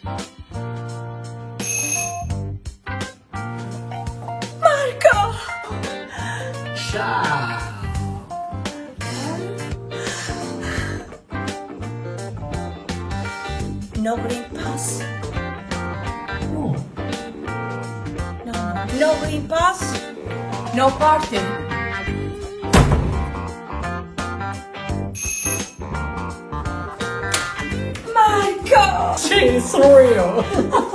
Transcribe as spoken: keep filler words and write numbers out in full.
Marco! Ciao! No green pass. No. No, no. No green pass. No party. Marco! Sì, sono io!